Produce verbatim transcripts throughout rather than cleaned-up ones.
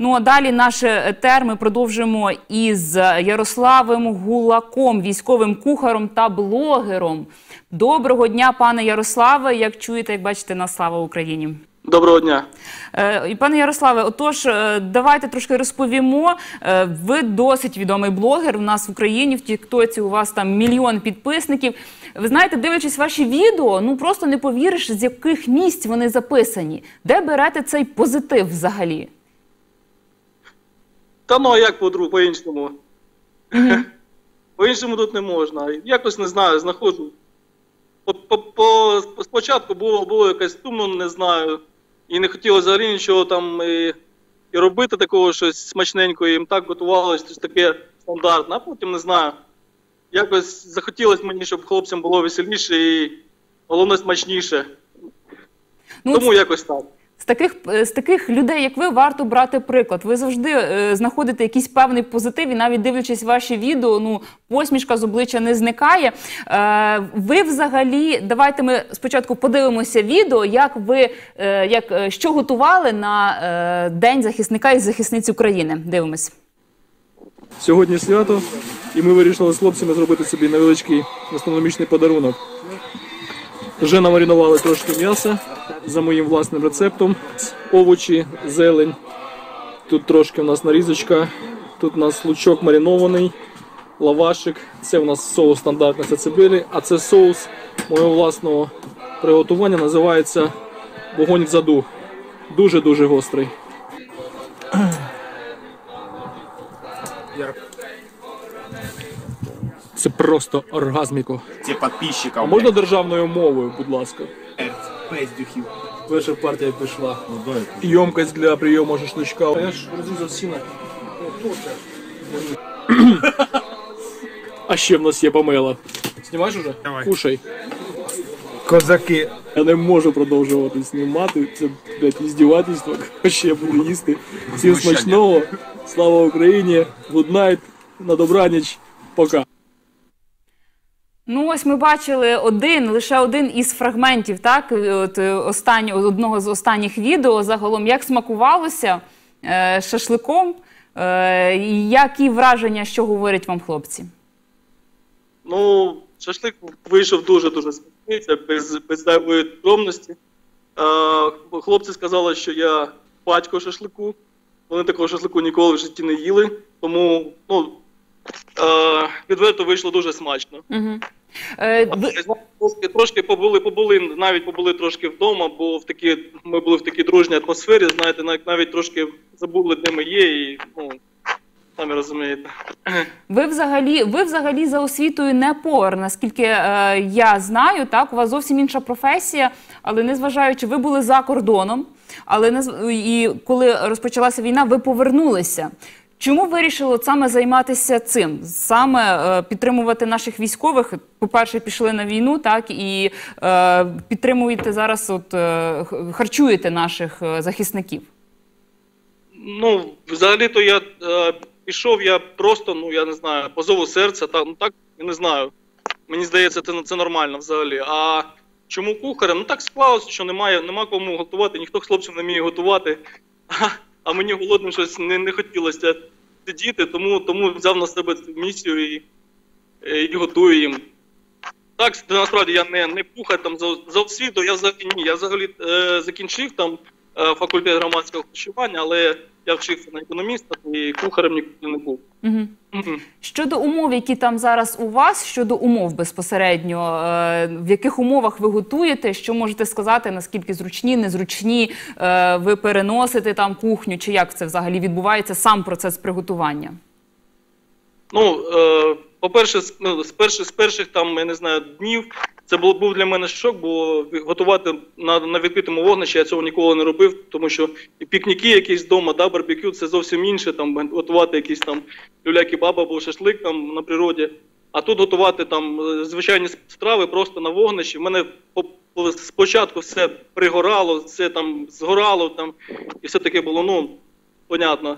Ну а далі наш етер ми продовжимо із Ярославом Гулаком, військовим кухарем та блогером. Доброго дня, пане Ярославе. Як чуєте, як бачите, на слава Україні. Доброго дня. Е, пане Ярославе, отож, давайте трошки розповімо. Е, ви досить відомий блогер у нас в Україні, в Тіктоці у вас там мільйон підписників. Ви знаєте, дивлячись ваші відео, ну просто не повіриш, з яких місць вони записані. Де берете цей позитив взагалі? Та ну, а як по-іншому? Mm-hmm. По-іншому тут не можна. Якось, не знаю, знаходжу. По, по, по, спочатку було, було якось сумно, не знаю. І не хотілося взагалі нічого там і, і робити такого щось смачненького. Їм так готувалося, щось таке стандартне. А потім, не знаю, якось захотілося мені, щоб хлопцям було веселіше і, головне, смачніше. Ну, тому якось так. З таких, з таких людей, як ви, варто брати приклад. Ви завжди е, знаходите якийсь певний позитив, і навіть дивлячись ваші відео, ну, посмішка з обличчя не зникає. Е, ви взагалі, давайте ми спочатку подивимося відео, як ви, е, як, що готували на е, День захисника і захисниць України. Дивимось. Сьогодні свято, і ми вирішили з хлопцями зробити собі невеличкий гастрономічний подарунок. Вже намаринували трошки м'яса за моїм власним рецептом. Овочі, зелень. Тут трошки у нас нарізочка. Тут у нас лучок маринований, лавашик. Це у нас соус стандартний, це цибулі. А це соус моєго власного приготування, називається вогонь в заду. Дуже-дуже гострий. Це просто оргазміко. Це підписчикам. А можна державною мовою, будь ласка? Пиздюхів. Перша партія пішла. Ємкость для прийому шашличка. Я ж розрізав сіна. А ще в нас є помела. Знімаєш уже? Давай. Кушай. Козаки. Я не можу продовжувати знімати. Це, блядь, іздівательство. Ще я буду їсти. Всім смачного. Слава Україні. Good night. На добраніч. Пока. Ну, ось ми бачили один, лише один із фрагментів, так, от, останнього, одного з останніх відео, загалом, як смакувалося е, шашликом, е, які враження, що говорять вам хлопці? Ну, шашлик вийшов дуже-дуже смачний, це без, без зайвої скромності. Е, хлопці сказали, що я батько шашлику, вони такого шашлику ніколи в житті не їли, тому, ну, Е, відверто вийшло дуже смачно. Угу. Е, ви... Трошки, трошки побули, побули, навіть побули трошки вдома, бо в такі, ми були в такій дружній атмосфері, знаєте, навіть, навіть трошки забули, де ми є, і, ну, самі розумієте. Ви взагалі, ви взагалі за освітою не повар, наскільки е, я знаю, так, у вас зовсім інша професія, але незважаючи, ви були за кордоном, але не, і коли розпочалася війна, ви повернулися. Чому вирішили от саме займатися цим? Саме е, підтримувати наших військових? По-перше, пішли на війну, так, і е, підтримуєте зараз, от, е, харчуєте наших е, захисників? Ну, взагалі-то я е, пішов, я просто, ну, я не знаю, по зову серця, та, ну, так, я не знаю. Мені здається, це, це нормально взагалі. А чому кухарем? Ну, так склалося, що немає, нема кому готувати, ніхто з хлопців не вміє готувати. А мені голодним щось не, не хотілося сидіти, тому, тому взяв на себе цю місію і, і готую їм. Так, насправді я не, не кухар там за, за освіту, я взагалі ні. Я взагалі е, закінчив там е, факультет громадського харчування, але я вчився на економіста і кухарем ніколи не був. Угу. Угу. Щодо умов, які там зараз у вас, щодо умов безпосередньо, е, в яких умовах ви готуєте, що можете сказати, наскільки зручні, незручні, е, ви переносите там кухню, чи як це взагалі відбувається, сам процес приготування? Ну, е, по-перше, з, ну, з, перших, з перших там, я не знаю, днів, це було, був для мене шок, бо готувати на, на відкритому вогнищі я цього ніколи не робив, тому що і пікніки якісь вдома, да, барбекю, це зовсім інше, там, готувати якісь там люля-кебаб або шашлик там на природі, а тут готувати там звичайні страви просто на вогнищі. В мене по, по, спочатку все пригорало, все там згорало, там, і все таке було, ну, понятно.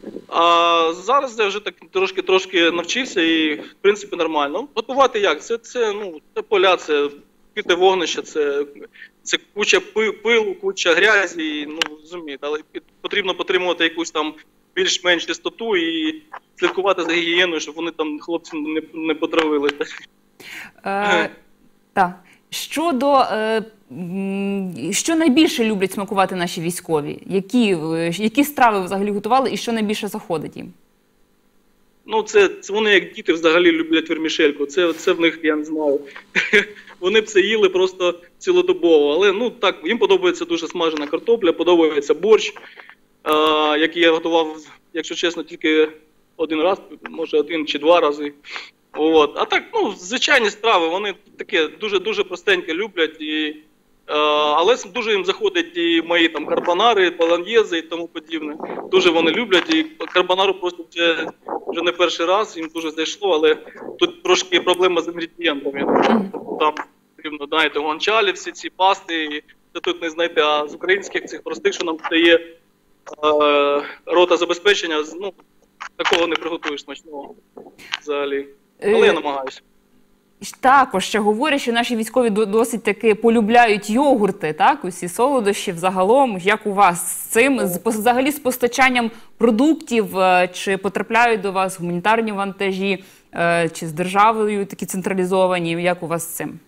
А зараз я вже так трошки-трошки навчився і, в принципі, нормально. Готувати як? Це, це, ну, це поля, це піти вогнище, це, це куча пи- пилу, куча грязі, ну, розумієте, але під- потрібно підтримувати якусь там більш-менш чистоту і слідкувати за гігієною, щоб вони там хлопці не, не потравили. Е, так. Щодо, е, м, що найбільше люблять смакувати наші військові? Які, е, які страви взагалі готували і що найбільше заходить їм? Ну, це, це вони як діти взагалі люблять вермішельку. Це, це в них, я не знаю. Вони б це їли просто цілодобово. Але ну так, їм подобається дуже смажена картопля, подобається борщ, е, який я готував, якщо чесно, тільки один раз, може один чи два рази. От. А так, ну, звичайні страви, вони таке дуже-дуже простеньке люблять. І, е, але дуже їм заходять і мої там карбонари, болоньєзи і тому подібне. Дуже вони люблять. І карбонару просто вже, вже не перший раз, їм дуже зайшло, але тут трошки проблема з інгредієнтами. Там потрібно, знаєте, гуанчалі, всі ці пасти, і це тут не знайти, а з українських цих простих, що нам дає е, рота забезпечення, ну, такого не приготуєш смачного взагалі. Але я намагаюся. Також ще говорять, що наші військові до- досить таки полюбляють йогурти, так? Усі солодощі взагалом. Як у вас з цим? З, взагалі з постачанням продуктів, е, чи потрапляють до вас гуманітарні вантажі, е, чи з державою такі централізовані? Як у вас з цим?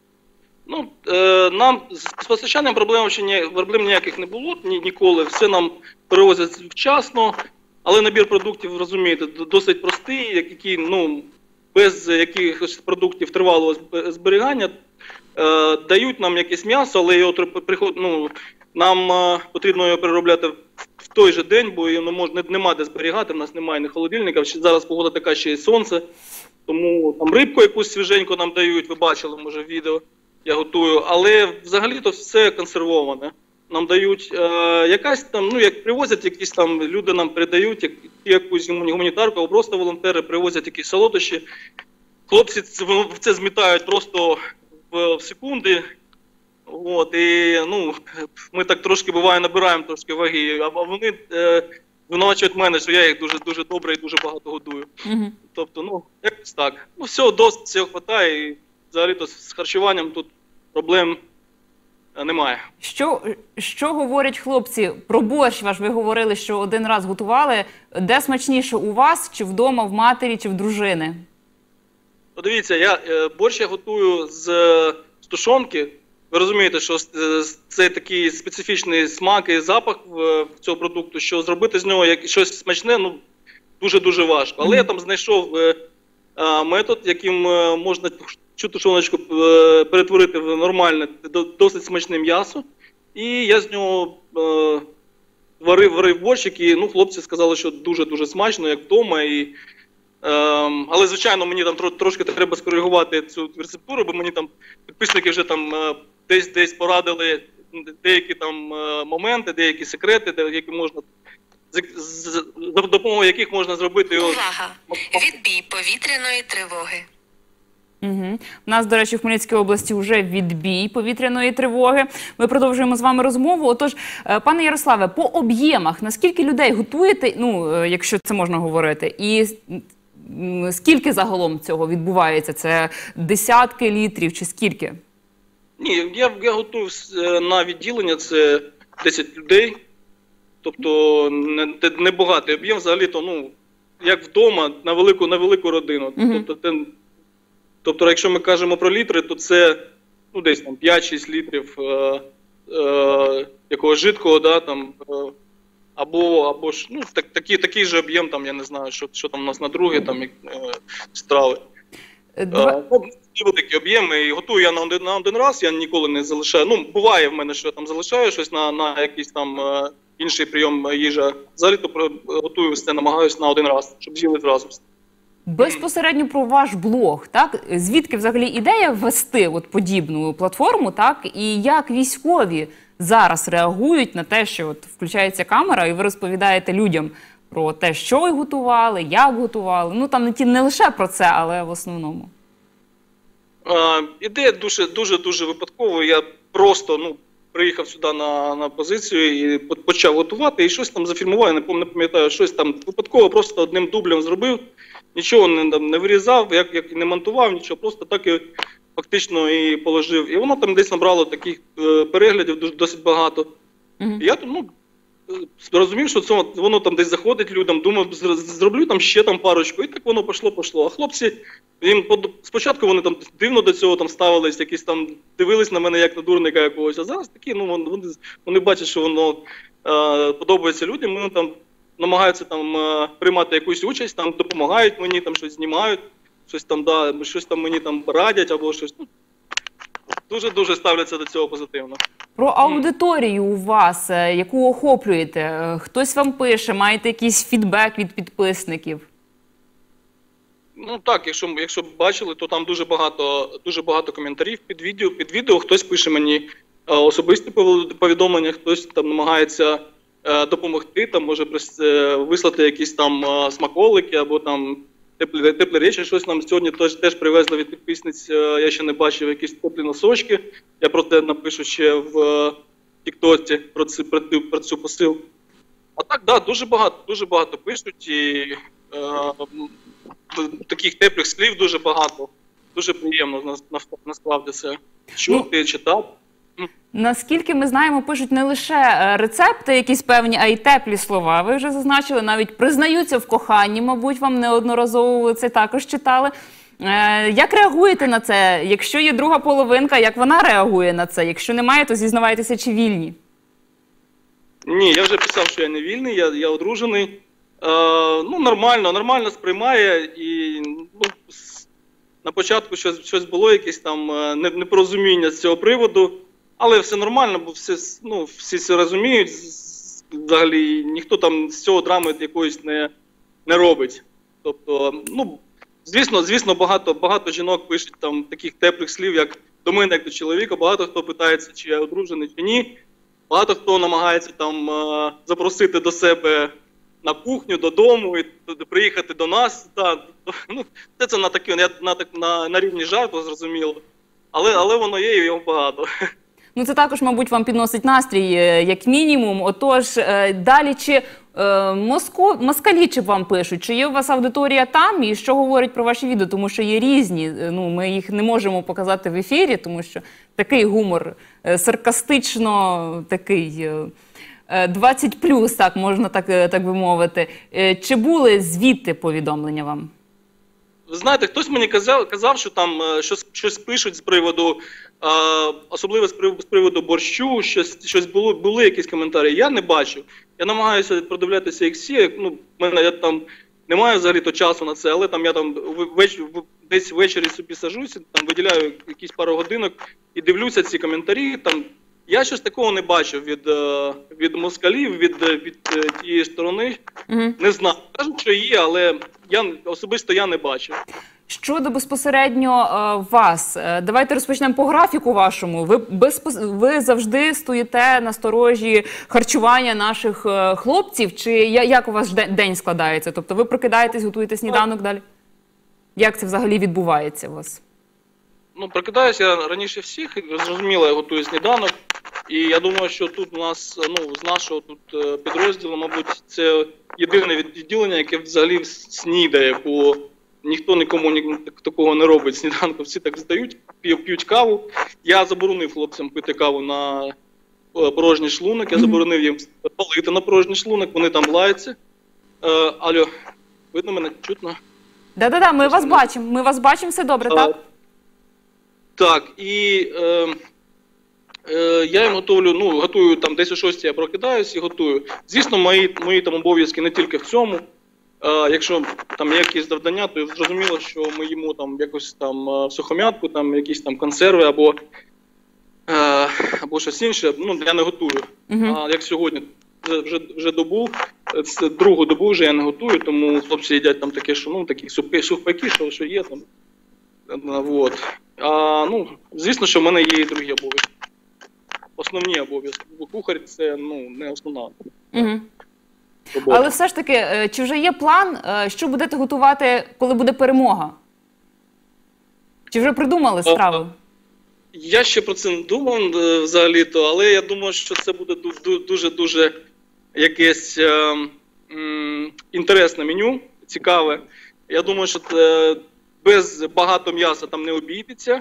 Ну, е, нам з постачанням проблем, ще ні, проблем ніяких не було ні, ніколи. Все нам перевозять вчасно, але набір продуктів, розумієте, д- досить простий, який, ну, без якихось продуктів тривалого зб- зберігання. Е, дають нам якесь м'ясо, але його треба приход, ну, нам е, потрібно його переробляти в, в той же день, бо його не мож, не, нема де зберігати, в нас немає ні холодильника. Ще зараз погода така, ще й сонце, тому там рибку якусь свіженьку нам дають, ви бачили, може, відео. Я готую, але взагалі-то все консервоване. Нам дають е, якась там, ну як привозять якісь там, люди нам передають як, якусь гуманітарку, або просто волонтери привозять якісь солодощі. Хлопці це, в це змітають просто в, в секунди. От, і ну, ми так трошки буває набираємо трошки ваги, а вони е, звинувачують мене, що я їх дуже дуже добре і дуже багато годую. Угу. Тобто, ну, якось так. Ну, всього досить, всього хватає, і взагалі-то з харчуванням тут проблем е, немає. Що, що говорять хлопці про борщ ваш? Ви говорили, що один раз готували. Де смачніше, у вас, чи вдома, в матері, чи в дружини? Подивіться, я е, борщ я готую з, е, з тушонки. Ви розумієте, що е, це такий специфічний смак і запах в, в цього продукту, що зробити з нього як, щось смачне, ну, дуже-дуже важко. Але я там знайшов е, е, метод, яким е, можна цю тушоночку е, перетворити в нормальне, до- досить смачне м'ясо. І я з нього е, варив, варив борщ, який, ну, хлопці сказали, що дуже-дуже смачно, як вдома. І, Ем, але, звичайно, мені там тро- трошки треба скоригувати цю рецептуру, бо мені там підписники вже там е, десь десь порадили деякі там е, моменти, деякі секрети, де- які можна з, з, за допомогою яких можна зробити його. Увага! Відбій повітряної тривоги. Угу. У нас, до речі, в Хмельницькій області вже відбій повітряної тривоги. Ми продовжуємо з вами розмову. Отож, е, пане Ярославе, по об'ємах, наскільки людей готуєте, ну, е, якщо це можна говорити, і м, скільки загалом цього відбувається? Це десятки літрів чи скільки? Ні, я, я готую е, на відділення, це десять людей, тобто не, те- не багатий об'єм, взагалі-то, ну, як вдома, на велику, на велику родину. Мгм. Тобто, те- тобто, якщо ми кажемо про літри, то це, ну, десь там п'ять-шість літрів е, е, якогось жидкого, да, там, е, або, або ж, ну, так, такий, такий же об'єм, там, я не знаю, що, що там у нас на друге, там, як, е, страви. Е, Два... Е, ну, ці великі об'єми, і готую я на один, на один раз, я ніколи не залишаю. Ну, буває в мене, що я там залишаю щось на, на якийсь там е, інший прийом їжа. Взагалі то про- готую все, намагаюся на один раз, щоб з'їли зразу. Безпосередньо про ваш блог, так? Звідки взагалі ідея ввести от подібну платформу, так? І як військові зараз реагують на те, що от включається камера, і ви розповідаєте людям про те, що ви готували, як готували. Ну, там не, ті, не лише про це, але в основному. Е, ідея дуже, дуже, дуже випадково. Я просто, ну, приїхав сюди на, на позицію і по- почав готувати, і щось там зафільмував, я не пам- не пам'ятаю, щось там випадково просто одним дублем зробив, нічого не, там, не вирізав, як, як і не монтував, нічого, просто так і фактично і положив. І воно там десь набрало таких е, переглядів дуже- досить багато. Мгм. І я ну, е, зрозумів, що це воно там десь заходить людям, думав, зр- зроблю там ще там парочку, і так воно пішло-пішло. А хлопці, їм под- спочатку вони там дивно до цього там ставились, якісь там дивились на мене як на дурника якогось, а зараз такі, ну вон- вони, вони бачать, що воно е, подобається людям, вони там намагаються там е, приймати якусь участь, там допомагають мені, там щось знімають, щось там, да, щось там мені там радять або щось. Ну, дуже-дуже ставляться до цього позитивно. Про аудиторію у вас, е, яку охоплюєте, Е, хтось вам пише, маєте якийсь фідбек від підписників? Ну так, якщо, якщо б бачили, то там дуже багато, дуже багато коментарів під відео. Під відео хтось пише мені е, особисті повел- повідомлення, хтось там намагається е, допомогти, там може прис- е, вислати якісь там е, смаколики або там теплі, теплі речі. Щось нам сьогодні теж, теж привезли від підписниць, е, я ще не бачив, якісь теплі носочки. Я про це напишу ще в е, Тіктоці про цю, про, цю- про цю посилку. А так, да, дуже багато, дуже багато пишуть і е, м, т- таких теплих слів дуже багато. Дуже приємно нас- нас- насправді це чути, читати. Наскільки ми знаємо, пишуть не лише е, рецепти якісь певні, а й теплі слова. Ви вже зазначили, навіть признаються в коханні, мабуть, вам неодноразово ви це також читали. Е, Як реагуєте на це? Якщо є друга половинка, як вона реагує на це? Якщо немає, то зізнавайтеся, чи вільні? Ні, я вже писав, що я не вільний, я, я одружений. Е, ну, нормально, нормально сприймає. І ну, с- на початку щось, щось було, якесь там е, не- непорозуміння з цього приводу, але все нормально, бо все, с- ну, всі це розуміють. з- Взагалі ніхто там з цього драми якоїсь не, не робить. Тобто, ну, звісно, звісно, багато, багато жінок пишуть там таких теплих слів, як до мене, як до чоловіка. Багато хто питається, чи я одружений, чи ні. Багато хто намагається там е, запросити до себе на кухню, додому, і т- приїхати до нас. Та, ну, це, це на, такі, на, на, на, на рівні жарту, зрозуміло. Але, але воно є і його багато. Ну, це також, мабуть, вам підносить настрій, е, як мінімум. Отож, е, далі, чи е, моско... москалі чи вам пишуть? Чи є у вас аудиторія там? І що говорять про ваші відео? Тому що є різні. е, Ну, ми їх не можемо показати в ефірі, тому що такий гумор е, саркастично такий... е, е, двадцять плюс, так, можна так, е, так би мовити. Е, Чи були звідти повідомлення вам? Ви знаєте, хтось мені казав, казав, що там е, щось, щось пишуть з приводу, е, особливо з приводу, з приводу борщу, щось, щось було, були якісь коментарі. Я не бачив. Я намагаюся продивлятися їх всі. Ну, в мене я там не маю взагалі-то часу на це, але там я там в- веч, в- десь ввечері собі сажуся, там виділяю якісь пару годинок і дивлюся ці коментарі. Там я щось такого не бачив від, е, від москалів, від, е, від е, тієї сторони. Угу. Не знаю. Кажуть, що є, але я особисто я не бачив. Щодо безпосередньо е, вас, е, давайте розпочнемо по графіку вашому. Ви, безпос... ви завжди стоїте на сторожі харчування наших е, хлопців? Чи я- як у вас де- день складається? Тобто ви прокидаєтесь, готуєте сніданок далі? Як це взагалі відбувається у вас? Ну, прокидаюся я раніше всіх, і, зрозуміло, я готую сніданок. І я думаю, що тут у нас, ну, з нашого тут е, підрозділу, мабуть, це єдине відділення, яке взагалі снідає, бо ніхто нікому ні, такого не робить сніданку. Всі так здають, п'ють, п'ють каву. Я заборонив хлопцям пити каву на е, порожній шлунок, я заборонив їм палити на порожній шлунок, вони там лаються. Е, алло, видно мене? Чутно? Да-да-да, ми вас бачимо. Ми вас бачимо, все добре, А, так? Так, і е, е, я їм готую, ну, готую там десь о шостій я прокидаюсь і готую. Звісно, мої, мої там обов'язки не тільки в цьому. Е, якщо там є якісь завдання, то зрозуміло, що ми їмо там якось там е, сухомятку, там якісь там консерви або, е, або щось інше. Ну, я не готую. Угу. А як сьогодні, вже, вже, вже добу, е, це другу добу вже я не готую, тому хлопці їдять там таке, що ну, такі сухпаки, сухпаки, що, що є там. Вот. А, ну, звісно, що в мене є і другі обов'язки. Основні обов'язки. Бо кухар це ну, не основна Угу. робота. Але все ж таки, е, чи вже є план, е, що будете готувати, коли буде перемога? Чи вже придумали страви? Я ще про це не думав е, взагалі-то, але я думаю, що це буде дуже-дуже якесь е, м, інтересне меню, цікаве. Я думаю, що е, без багато м'яса там не обійдеться.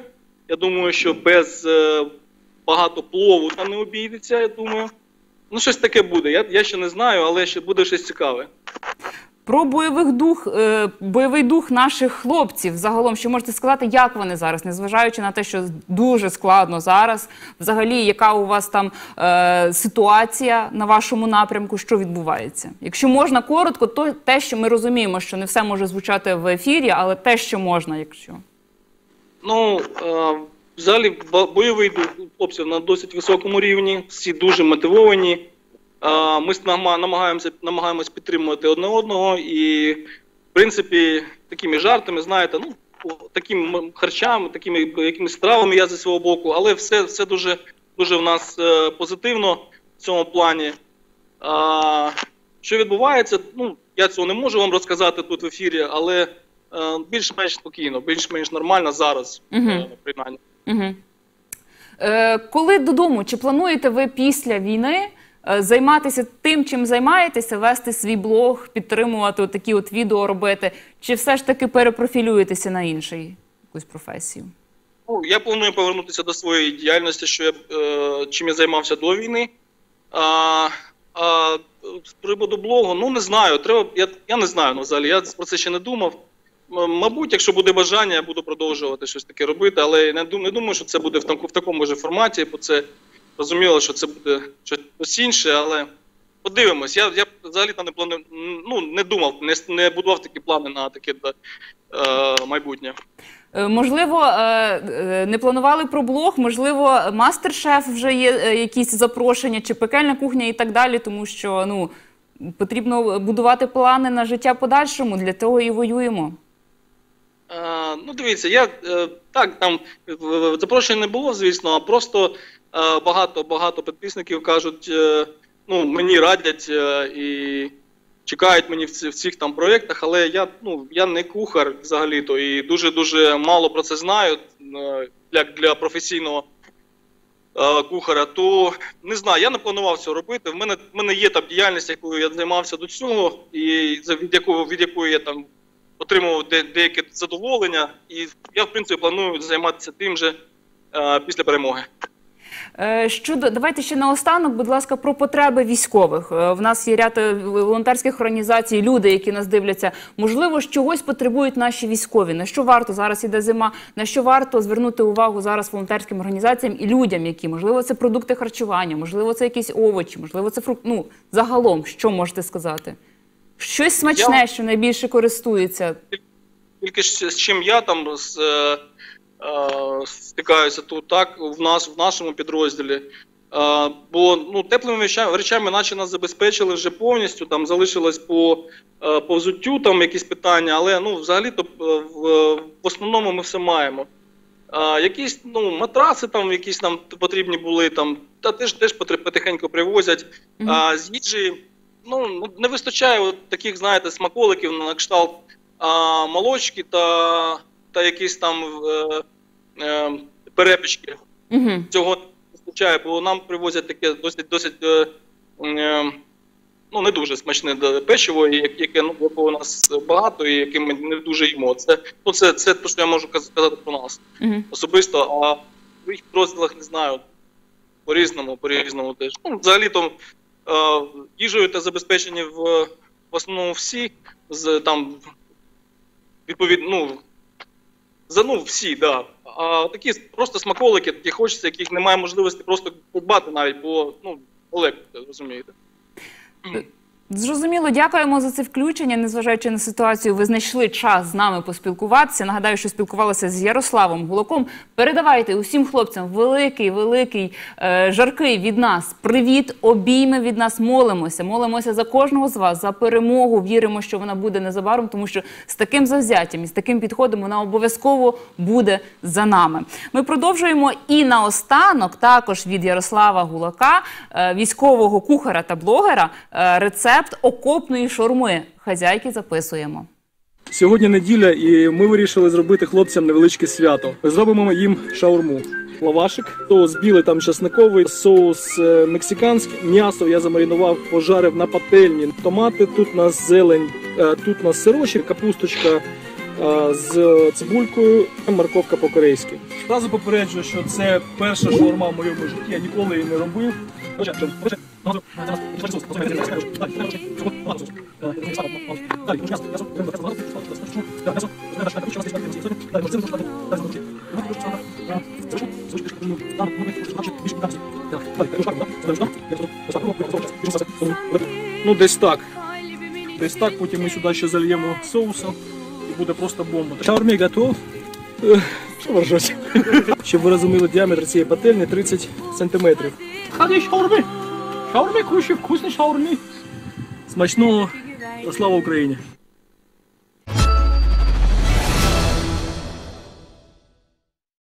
Я думаю, що без е, багато плову там не обійдеться, я думаю. Ну, щось таке буде. Я, я ще не знаю, але ще буде щось цікаве. Про бойових дух, е, бойовий дух наших хлопців загалом, що можете сказати, як вони зараз, незважаючи на те, що дуже складно зараз, взагалі, яка у вас там е, ситуація на вашому напрямку, що відбувається? Якщо можна коротко, то те, що ми розуміємо, що не все може звучати в ефірі, але те, що можна, якщо. Ну, е, взагалі, бойовий дух хлопців на досить високому рівні, всі дуже мотивовані. Ми намагаємося, намагаємось підтримувати одне одного і, в принципі, такими жартами, знаєте, ну, такими харчами, такими якимись стравами я зі свого боку, але все, все дуже, дуже в нас позитивно в цьому плані. А, що відбувається, ну, я цього не можу вам розказати тут в ефірі, але більш-менш спокійно, більш-менш нормально зараз, угу. принаймні. Угу. Е, коли додому, чи плануєте ви після війни займатися тим, чим займаєтеся, вести свій блог, підтримувати такі от відео робити, чи все ж таки перепрофілюєтеся на інший якусь професію? Ну, я планую повернутися до своєї діяльності, що я, е, чим я займався до війни. А, а з приводу блогу, ну не знаю, треба, я, я не знаю, ну, взагалі, я про це ще не думав. Мабуть, якщо буде бажання, я буду продовжувати щось таке робити, але не, не думаю, що це буде в, там, в такому ж форматі, бо це розуміло, що це буде щось інше, але подивимось. Я, я взагалі там не планую, ну, не думав, не, не будував такі плани на таке е, майбутнє. Можливо, не планували про блог, можливо, мастер-шеф вже є якісь запрошення, чи пекельна кухня і так далі, тому що, ну, потрібно будувати плани на життя подальшому, для того і воюємо. Е, ну, дивіться, я, е, так, там запрошень не було, звісно, а просто багато-багато підписників кажуть, е, ну, мені радять е, і чекають мені в, в цих там проєктах, але я, ну, я не кухар взагалі-то і дуже-дуже мало про це знаю, е, як для професійного е, кухаря, то не знаю, я не планував цього робити. В мене, в мене є там діяльність, якою я займався до цього, і від якої, від якої я там отримував де, деяке задоволення, і я, в принципі, планую займатися тим же е, після перемоги. Щодо, давайте ще наостанок, будь ласка, про потреби військових. В нас є ряд волонтерських організацій, люди, які нас дивляться. Можливо, чогось потребують наші військові. На що варто, зараз іде зима, на що варто звернути увагу зараз волонтерським організаціям і людям, які, можливо, це продукти харчування, можливо, це якісь овочі, можливо, це фрукти. Ну, загалом, що можете сказати? Щось смачне, я... що найбільше користується. Тільки з чим я там з... стикаюся тут, так, в нас, в нашому підрозділі. А, бо, ну, теплими речами, речами наче нас забезпечили вже повністю, там залишилось по, по взуттю там якісь питання, але, ну, взагалі-то в, в основному ми все маємо. А, якісь, ну, матраси там якісь там потрібні були, там, та теж, теж потихеньку привозять. Mm-hmm. А, з їжі, ну, не вистачає от таких, знаєте, смаколиків на кшталт а, молочки та та якісь там е, е, перепічки. Uh-huh. Цього не вистачає, бо нам привозять таке досить, досить е, е, ну, не дуже смачне печиво, яке, ну, якого у нас багато і яке ми не дуже їмо. Це, ну, це, це те, що я можу сказати про нас uh-huh. особисто, а в їх розділах не знаю, по-різному, по-різному теж. Ну, взагалі-то е, їжею та забезпечені в, в основному всі, з, там, відповідно, ну, За, ну, всі, да. А такі просто смаколики, які хочеться, яких немає можливості просто подбати навіть, бо, ну, легко, розумієте. Зрозуміло, дякуємо за це включення. Незважаючи на ситуацію, ви знайшли час з нами поспілкуватися. Нагадаю, що спілкувалися з Ярославом Гулаком. Передавайте усім хлопцям великий, великий, е, жаркий від нас привіт, обійми від нас, молимося. Молимося за кожного з вас, за перемогу. Віримо, що вона буде незабаром, тому що з таким завзяттям і з таким підходом вона обов'язково буде за нами. Ми продовжуємо і наостанок, також від Ярослава Гулака, е, військового кухаря та блогера, е, рецепт окопної шаурми. Хазяйки записуємо. Сьогодні неділя, і ми вирішили зробити хлопцям невеличке свято. Зробимо їм шаурму. Лавашик, соус білий, там часниковий, соус мексиканський. М'ясо я замаринував, пожарив на пательні. Томати, тут у нас зелень, тут у нас сирочок, капусточка, е, з цибулькою, морковка по-корейськи. Зразу попереджую, що це перша шаурма в моєму житті, я ніколи її не робив. Ну, десь так. Десь так, потім ми сюди ще зальємо соусом і буде просто бомба. Шаурмі готов. Що ви ржете? Щоб ви розуміли, діаметр цієї пательні тридцять сантиметрів. Ходи шаурми! Шаурми кушай, вкусні шаурми! Смачного! Та слава Україні!